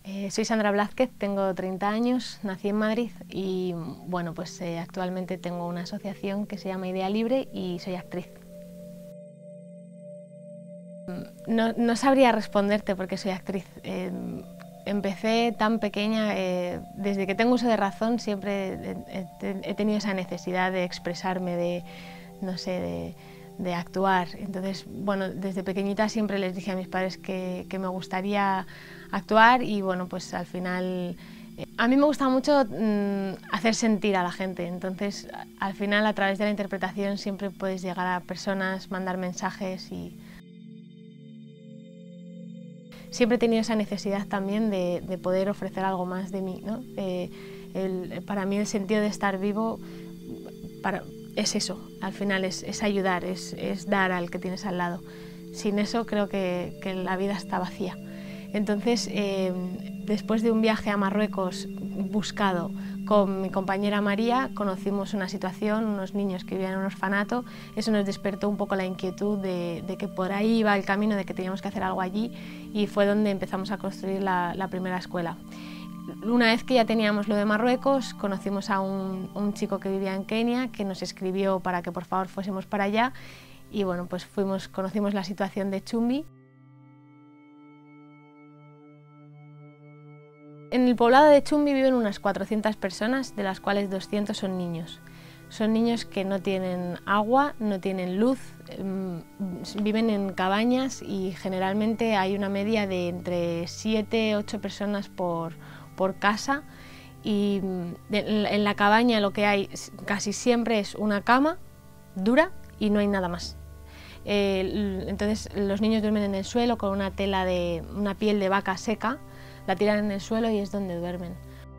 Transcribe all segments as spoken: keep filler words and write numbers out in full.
Eh, soy Sandra Blázquez, tengo treinta años, nací en Madrid y bueno, pues eh, actualmente tengo una asociación que se llama Idea Libre y soy actriz. No, no sabría responderte porque soy actriz. Eh, empecé tan pequeña, eh, desde que tengo uso de razón siempre he, he, he tenido esa necesidad de expresarme, de, no sé, de, de actuar. Entonces, bueno, desde pequeñita siempre les dije a mis padres que, que me gustaría actuar y bueno, pues al final eh, a mí me gusta mucho mmm, hacer sentir a la gente. Entonces, al final a través de la interpretación siempre puedes llegar a personas, mandar mensajes y siempre he tenido esa necesidad también de, de poder ofrecer algo más de mí, ¿no? Eh, el, para mí el sentido de estar vivo para, es eso, al final es, es ayudar, es, es dar al que tienes al lado. Sin eso creo que, que la vida está vacía. Entonces, eh, después de un viaje a Marruecos buscado con mi compañera María, conocimos una situación, unos niños que vivían en un orfanato. Eso nos despertó un poco la inquietud de, de que por ahí iba el camino, de que teníamos que hacer algo allí, y fue donde empezamos a construir la, la primera escuela. Una vez que ya teníamos lo de Marruecos, conocimos a un, un chico que vivía en Kenia, que nos escribió para que por favor fuésemos para allá, y bueno, pues fuimos, conocimos la situación de Chumbi. En el poblado de Chumbi viven unas cuatrocientas personas, de las cuales doscientos son niños. Son niños que no tienen agua, no tienen luz, viven en cabañas y generalmente hay una media de entre siete a ocho personas por, por casa. Y en la cabaña lo que hay casi siempre es una cama dura y no hay nada más. Entonces los niños duermen en el suelo con una tela de una piel de vaca seca. La tiran en el suelo y es donde duermen.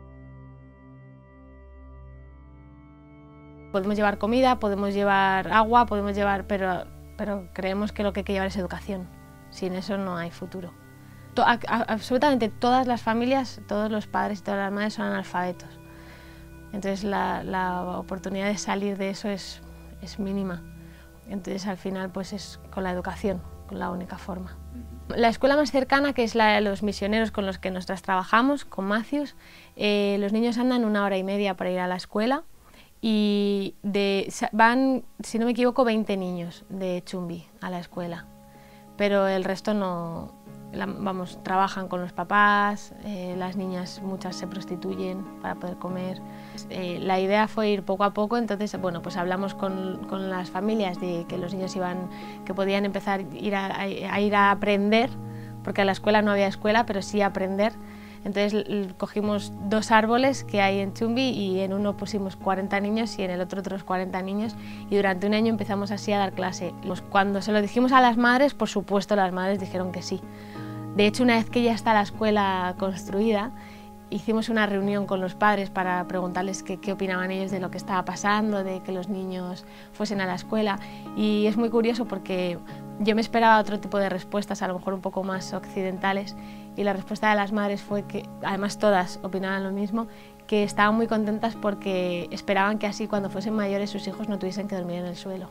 Podemos llevar comida, podemos llevar agua, podemos llevar, pero, pero creemos que lo que hay que llevar es educación. Sin eso no hay futuro. To, a, a, absolutamente todas las familias, todos los padres y todas las madres son analfabetos. Entonces la, la oportunidad de salir de eso es, es mínima. Entonces al final pues es con la educación, con la única forma. La escuela más cercana, que es la de los misioneros con los que nosotras trabajamos, con Matthews, eh, los niños andan una hora y media para ir a la escuela y de, van, si no me equivoco, veinte niños de Chumbi a la escuela, pero el resto no, la, vamos, trabajan con los papás, eh, las niñas muchas se prostituyen para poder comer. Eh, la idea fue ir poco a poco, entonces bueno, pues hablamos con, con las familias de que los niños iban, que podían empezar a ir a, a ir a aprender, porque a la escuela no había escuela, pero sí a aprender. Entonces cogimos dos árboles que hay en Chumbi y en uno pusimos cuarenta niños y en el otro otros cuarenta niños y durante un año empezamos así a dar clase. Cuando se lo dijimos a las madres, por supuesto las madres dijeron que sí. De hecho, una vez que ya está la escuela construida, hicimos una reunión con los padres para preguntarles qué, qué opinaban ellos de lo que estaba pasando, de que los niños fuesen a la escuela. Y es muy curioso porque yo me esperaba otro tipo de respuestas, a lo mejor un poco más occidentales, y la respuesta de las madres fue que, además todas opinaban lo mismo, que estaban muy contentas porque esperaban que así cuando fuesen mayores sus hijos no tuviesen que dormir en el suelo.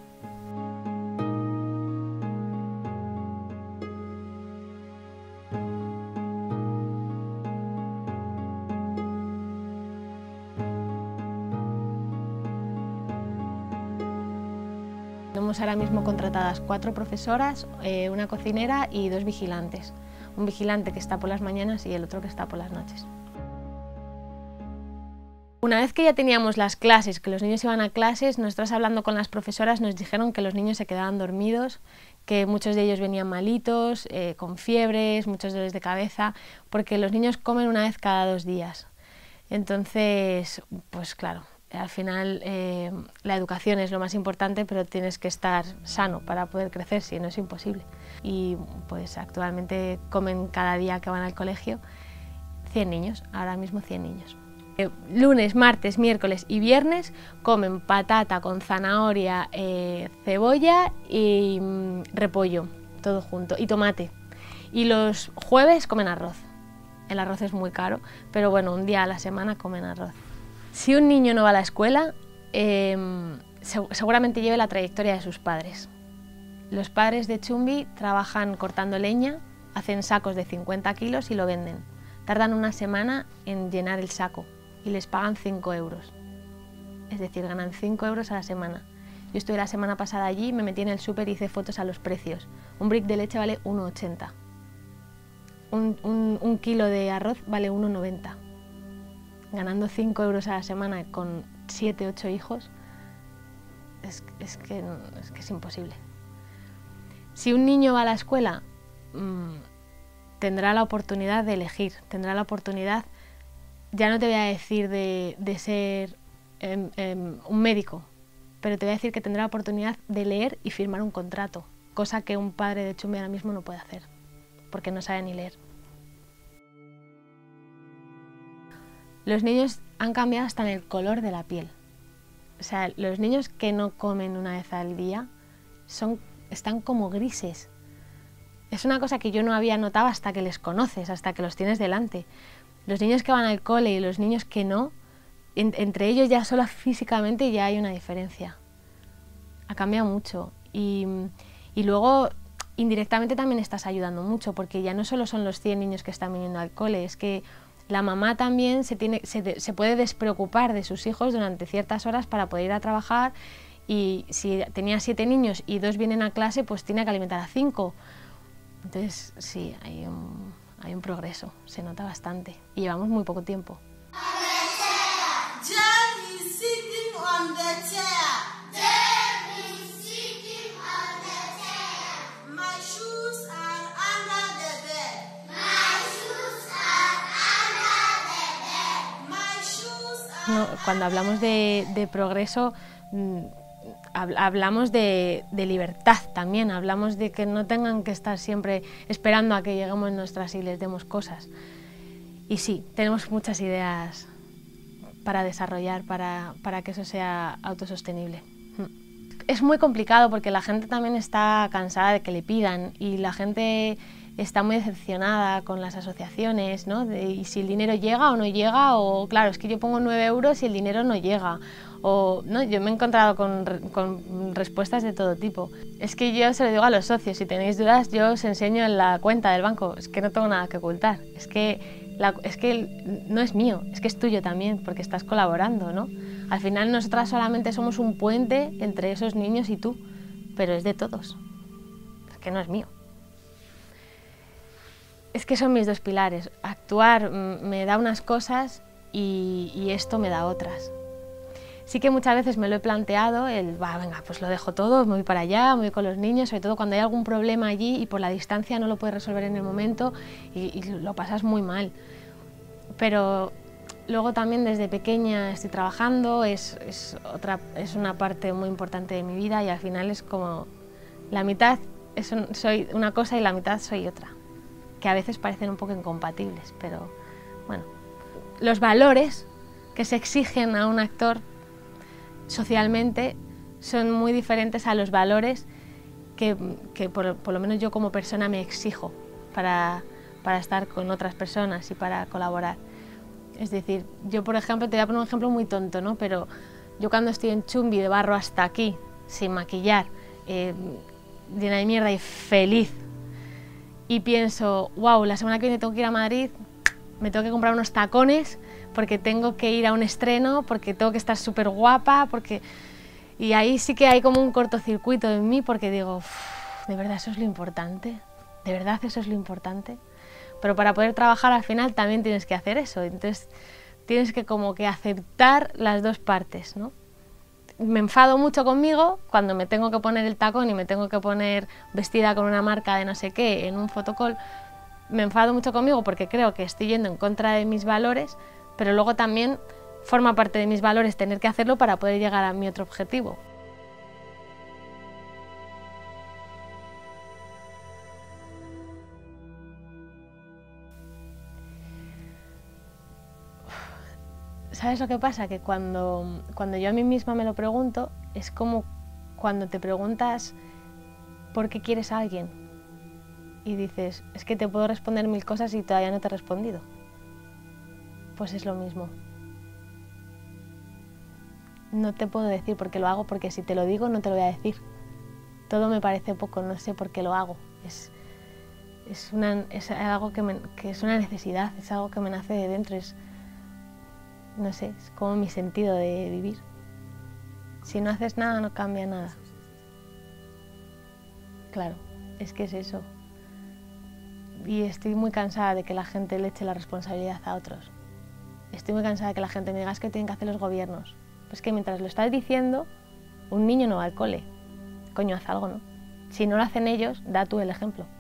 Tenemos ahora mismo contratadas cuatro profesoras, eh, una cocinera y dos vigilantes. Un vigilante que está por las mañanas y el otro que está por las noches. Una vez que ya teníamos las clases, que los niños iban a clases, nosotras hablando con las profesoras nos dijeron que los niños se quedaban dormidos, que muchos de ellos venían malitos, eh, con fiebres, muchos dolores de cabeza, porque los niños comen una vez cada dos días. Entonces, pues claro, al final eh, la educación es lo más importante, pero tienes que estar sano para poder crecer, si no es imposible. Y pues actualmente comen cada día que van al colegio cien niños, ahora mismo cien niños. Eh, lunes, martes, miércoles y viernes comen patata con zanahoria, eh, cebolla y mm, repollo, todo junto, y tomate. Y los jueves comen arroz. El arroz es muy caro, pero bueno, un día a la semana comen arroz. Si un niño no va a la escuela, eh, seguramente lleve la trayectoria de sus padres. Los padres de Chumbi trabajan cortando leña, hacen sacos de cincuenta kilos y lo venden. tardan una semana en llenar el saco y les pagan cinco euros. Es decir, ganan cinco euros a la semana. Yo estuve la semana pasada allí, me metí en el súper y hice fotos a los precios. Un brick de leche vale uno ochenta. Un, un, un kilo de arroz vale uno noventa. Ganando cinco euros a la semana con siete, ocho hijos, es, es, que, es que es imposible. Si un niño va a la escuela, mmm, tendrá la oportunidad de elegir, tendrá la oportunidad, ya no te voy a decir de, de ser eh, eh, un médico, pero te voy a decir que tendrá la oportunidad de leer y firmar un contrato, cosa que un padre de Chumbi ahora mismo no puede hacer, porque no sabe ni leer. Los niños han cambiado hasta en el color de la piel. O sea, los niños que no comen una vez al día son, están como grises. Es una cosa que yo no había notado hasta que les conoces, hasta que los tienes delante. Los niños que van al cole y los niños que no, en, entre ellos ya solo físicamente ya hay una diferencia. Ha cambiado mucho. Y, y luego, indirectamente también estás ayudando mucho, porque ya no solo son los cien niños que están viniendo al cole, es que la mamá también se, tiene, se, se puede despreocupar de sus hijos durante ciertas horas para poder ir a trabajar, y si tenía siete niños y dos vienen a clase, pues tiene que alimentar a cinco. Entonces, sí, hay un, hay un progreso, se nota bastante, y llevamos muy poco tiempo. No, cuando hablamos de, de progreso, mmm, hablamos de, de libertad también, hablamos de que no tengan que estar siempre esperando a que lleguemos nuestras y les demos cosas. Y sí, tenemos muchas ideas para desarrollar, para, para que eso sea autosostenible. Es muy complicado porque la gente también está cansada de que le pidan, y la gente está muy decepcionada con las asociaciones, ¿no? De, y si el dinero llega o no llega, o claro, es que yo pongo nueve euros y el dinero no llega. O, ¿no? Yo me he encontrado con, con respuestas de todo tipo. Es que yo se lo digo a los socios, si tenéis dudas yo os enseño en la cuenta del banco, es que no tengo nada que ocultar. Es que, la, es que no es mío, es que es tuyo también, porque estás colaborando, ¿no? Al final nosotras solamente somos un puente entre esos niños y tú, pero es de todos, es que no es mío. Es que son mis dos pilares, actuar me da unas cosas y, y esto me da otras. Sí que muchas veces me lo he planteado, el, va, venga, pues lo dejo todo, me voy para allá, me voy con los niños, sobre todo cuando hay algún problema allí y por la distancia no lo puedes resolver en el momento y, y lo pasas muy mal. Pero luego también desde pequeña estoy trabajando, es, es, otra, es una parte muy importante de mi vida, y al final es como la mitad es un, soy una cosa y la mitad soy otra, que a veces parecen un poco incompatibles, pero bueno. Los valores que se exigen a un actor socialmente son muy diferentes a los valores que, que por, por lo menos yo como persona me exijo para, para estar con otras personas y para colaborar. Es decir, yo por ejemplo, te voy a poner un ejemplo muy tonto, ¿no? Pero yo cuando estoy en Chumbi de barro hasta aquí, sin maquillar, eh, llena de mierda y feliz, y pienso, wow, la semana que viene tengo que ir a Madrid, me tengo que comprar unos tacones porque tengo que ir a un estreno, porque tengo que estar súper guapa, porque... Y ahí sí que hay como un cortocircuito en mí, porque digo, ¿de verdad eso es lo importante? ¿De verdad eso es lo importante? Pero para poder trabajar al final también tienes que hacer eso, entonces tienes que como que aceptar las dos partes, ¿no? Me enfado mucho conmigo cuando me tengo que poner el tacón y me tengo que poner vestida con una marca de no sé qué en un fotocall. Me enfado mucho conmigo porque creo que estoy yendo en contra de mis valores, pero luego también forma parte de mis valores tener que hacerlo para poder llegar a mi otro objetivo. ¿Sabes lo que pasa? Que cuando, cuando yo a mí misma me lo pregunto, es como cuando te preguntas ¿por qué quieres a alguien? Y dices, es que te puedo responder mil cosas y todavía no te he respondido. Pues es lo mismo. No te puedo decir por qué lo hago, porque si te lo digo no te lo voy a decir. Todo me parece poco, no sé por qué lo hago. Es, es, una, es algo que, me, que es una necesidad, es algo que me nace de dentro, es, no sé, es como mi sentido de vivir. Si no haces nada, no cambia nada. Claro, es que es eso. Y estoy muy cansada de que la gente le eche la responsabilidad a otros. Estoy muy cansada de que la gente me diga, es que tienen que hacer los gobiernos. Pues que mientras lo estás diciendo, un niño no va al cole. Coño, haz algo, ¿no? Si no lo hacen ellos, da tú el ejemplo.